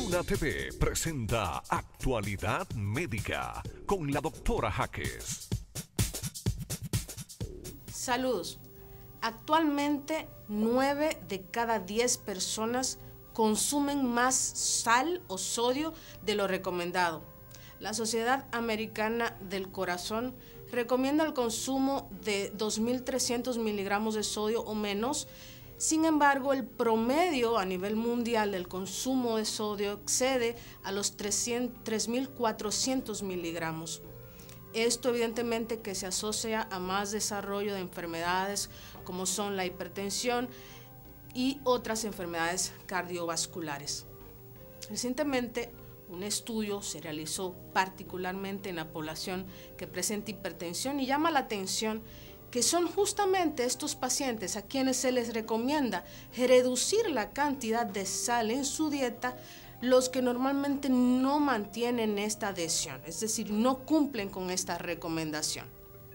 Luna TV presenta Actualidad Médica con la doctora Jaques. Saludos. Actualmente 9 de cada 10 personas consumen más sal o sodio de lo recomendado. La Sociedad Americana del Corazón recomienda el consumo de 2.300 miligramos de sodio o menos. Sin embargo, el promedio a nivel mundial del consumo de sodio excede a los 3.400 miligramos. Esto evidentemente que se asocia a más desarrollo de enfermedades como son la hipertensión y otras enfermedades cardiovasculares. Recientemente, un estudio se realizó particularmente en la población que presenta hipertensión y llama la atención que son justamente estos pacientes a quienes se les recomienda reducir la cantidad de sal en su dieta, los que normalmente no mantienen esta adhesión, es decir, no cumplen con esta recomendación.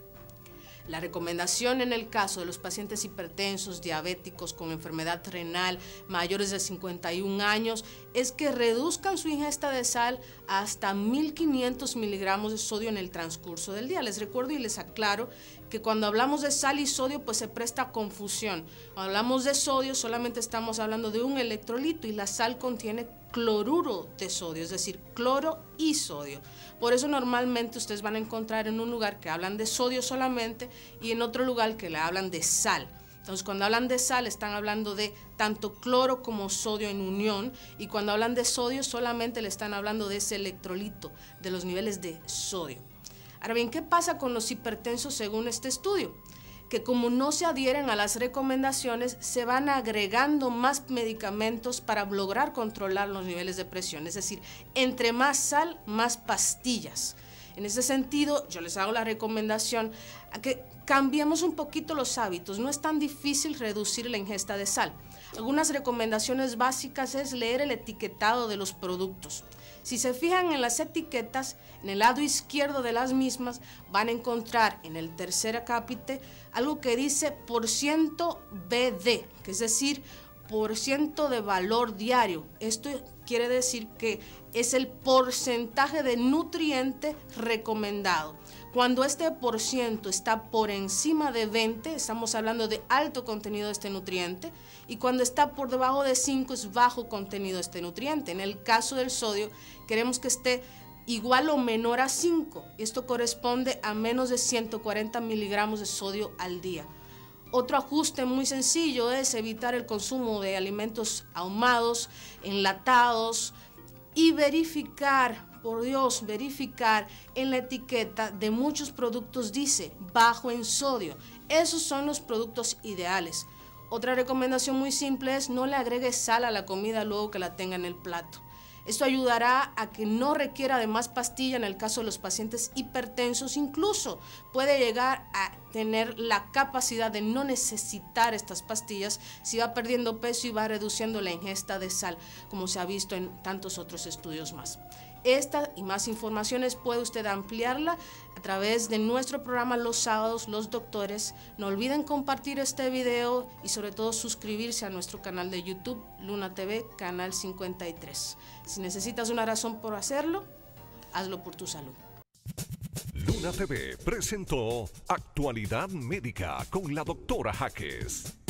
La recomendación en el caso de los pacientes hipertensos, diabéticos con enfermedad renal, mayores de 51 años, es que reduzcan su ingesta de sal hasta 1.500 miligramos de sodio en el transcurso del día. Les recuerdo y les aclaro que cuando hablamos de sal y sodio, pues se presta confusión. Cuando hablamos de sodio, solamente estamos hablando de un electrolito y la sal contiene cloruro de sodio, es decir, cloro y sodio. Por eso normalmente ustedes van a encontrar en un lugar que hablan de sodio solamente y en otro lugar que le hablan de sal. Entonces, cuando hablan de sal, están hablando de tanto cloro como sodio en unión, y cuando hablan de sodio, solamente le están hablando de ese electrolito, de los niveles de sodio. Ahora bien, ¿qué pasa con los hipertensos según este estudio? Que como no se adhieren a las recomendaciones, se van agregando más medicamentos para lograr controlar los niveles de presión. Es decir, entre más sal, más pastillas. En ese sentido, yo les hago la recomendación a que cambiemos un poquito los hábitos. No es tan difícil reducir la ingesta de sal. Algunas recomendaciones básicas es leer el etiquetado de los productos. Si se fijan en las etiquetas, en el lado izquierdo de las mismas, van a encontrar en el tercer acápite algo que dice % BD, que es decir, % de valor diario. Esto quiere decir que es el porcentaje de nutriente recomendado. Cuando este % está por encima de 20, estamos hablando de alto contenido de este nutriente, y cuando está por debajo de 5 es bajo contenido de este nutriente. En el caso del sodio, queremos que esté igual o menor a 5. Esto corresponde a menos de 140 miligramos de sodio al día. Otro ajuste muy sencillo es evitar el consumo de alimentos ahumados, enlatados, y verificar, por Dios, verificar en la etiqueta de muchos productos dice bajo en sodio. Esos son los productos ideales. Otra recomendación muy simple es no le agregue sal a la comida luego que la tenga en el plato. Esto ayudará a que no requiera de más pastilla en el caso de los pacientes hipertensos. Incluso puede llegar a tener la capacidad de no necesitar estas pastillas si va perdiendo peso y va reduciendo la ingesta de sal, como se ha visto en tantos otros estudios más. Esta y más informaciones puede usted ampliarla a través de nuestro programa los sábados, Los Doctores. No olviden compartir este video y sobre todo suscribirse a nuestro canal de YouTube, Luna TV, Canal 53. Si necesitas una razón por hacerlo, hazlo por tu salud. Luna TV presentó Actualidad Médica con la doctora Jaques.